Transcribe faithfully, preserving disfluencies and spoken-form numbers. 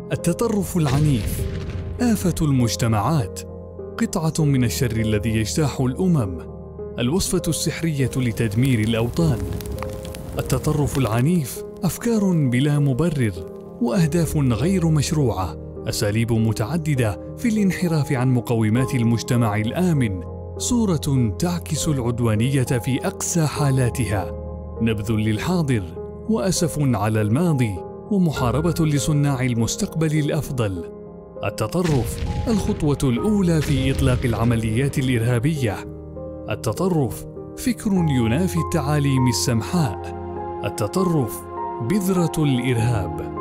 التطرف العنيف آفة المجتمعات، قطعة من الشر الذي يجتاح الأمم، الوصفة السحرية لتدمير الأوطان. التطرف العنيف أفكار بلا مبرر وأهداف غير مشروعة، أساليب متعددة في الانحراف عن مقومات المجتمع الآمن، صورة تعكس العدوانية في أقسى حالاتها، نبذ للحاضر وأسف على الماضي، ومحاربة لصناع المستقبل الأفضل. التطرف الخطوة الأولى في إطلاق العمليات الإرهابية. التطرف فكر ينافي التعاليم السمحاء. التطرف بذرة الإرهاب.